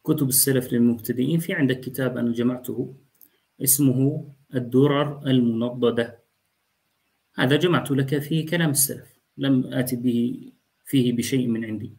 كتب السلف للمبتدئين، في عندك كتاب أنا جمعته اسمه الدرر المنضدة. هذا جمعت لك فيه كلام السلف، لم آتي به فيه بشيء من عندي.